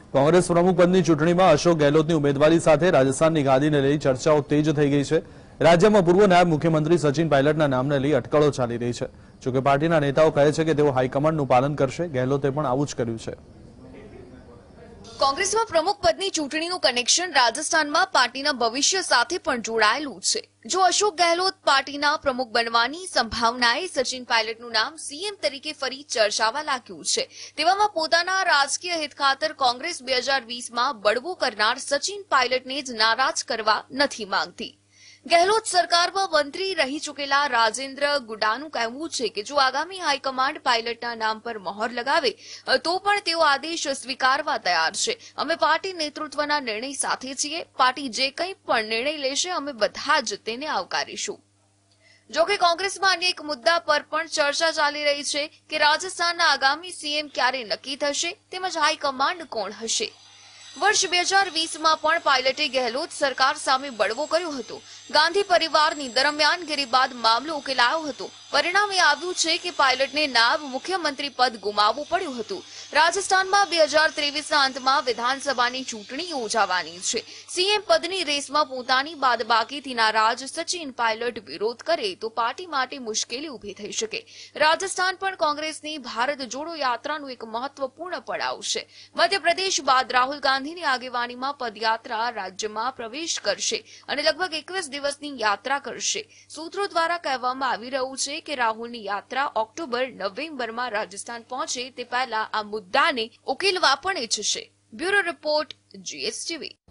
કોંગ્રેસ પ્રમુખ પદની ચૂંટણીમાં અશોક ગેહલોતની ઉમેદવારી સાથે રાજસ્થાનની ગાદીને લઈ ચર્ચાઓ તેજ થઈ ગઈ છે। રાજ્યમાં પૂર્વ નાયબ મુખ્યમંત્રી સચિન પાયલટના નામને લઈ અટકળો ચાલી રહી છે। જોકે પાર્ટીના નેતાઓ કહે છે કે તેઓ હાઈકમાન્ડનું પાલન કરશે। ગેહલોતે પણ આવું જ કર્યું છે। કોંગ્રેસમાં પ્રમુખ પદની ચૂંટણીનું કનેક્શન રાજસ્થાનમાં પાર્ટીના ભવિષ્ય સાથે પણ જોડાયેલું છે। જો અશોક ગેહલોત પાર્ટીના પ્રમુખ બનવાની સંભાવનાએ સચિન પાયલટનું નામ સીએમ તરીકે ફરી ચર્ચાવા લાગ્યું છે। તેવામાં પોતાના રાજકીય હિત ખાતર કોંગ્રેસ 2020માં બળવો કરનાર સચિન પાયલટને જ નારાજ કરવા નથી માંગતી। ગેહલોત સરકારમાં મંત્રી રહી ચૂકેલા રાજેન્દ્ર ગુડાનું કહેવું છે કે જો આગામી હાઈકમાન્ડ પાયલટના નામ પર મહોર લગાવે તો પણ તેઓ આદેશ સ્વીકારવા તૈયાર છે। અમે પાર્ટી નેતૃત્વના નિર્ણય સાથે છીએ। પાર્ટી જે કંઈ પણ નિર્ણય લેશે અમે બધા જ તેને આવકારીશું। જોકે કોંગ્રેસમાં અન્ય એક મુદ્દા પર પણ ચર્ચા ચાલી રહી છે કે રાજસ્થાનના આગામી સીએમ ક્યારે નક્કી થશે તેમજ હાઈકમાન્ડ કોણ હશે। વર્ષ 2020માં પણ પાયલટે ગેહલોત સરકાર સામે બળવો કર્યો હતો। ગાંધી પરિવારની દરમિયાનગીરી બાદ મામલો ઉકેલાયો હતો। પરિણામે આવ્યું છે કે પાયલટને નાયબ મુખ્યમંત્રી પદ ગુમાવવું પડ્યું હતું। રાજસ્થાનમાં 2023ના અંતમાં વિધાનસભાની ચૂંટણી યોજાવાની છે। સીએમ પદની રેસમાં પોતાની બાદબાકીથી નારાજ સચિન પાયલટ વિરોધ કરે તો પાર્ટી માટે મુશ્કેલી ઊભી થઈ શકે। રાજસ્થાન પણ કોંગ્રેસની ભારત જોડો યાત્રાનું એક મહત્વપૂર્ણ પડાવ છે। મધ્યપ્રદેશ બાદ રાહુલ ગાંધીની આગેવાનીમાં પદયાત્રા રાજ્યમાં પ્રવેશ કરશે અને લગભગ 21 દિવસની યાત્રા કરશે। સૂત્રો દ્વારા કહેવામાં આવી રહ્યું છે કે રાહુલની યાત્રા ઓક્ટોબર-નવેમ્બરમાં રાજસ્થાન પહોંચે તે પહેલા આ મુદ્દાને ઉકેલવા પણ ઈચ્છશે। Bureau report, GSTV।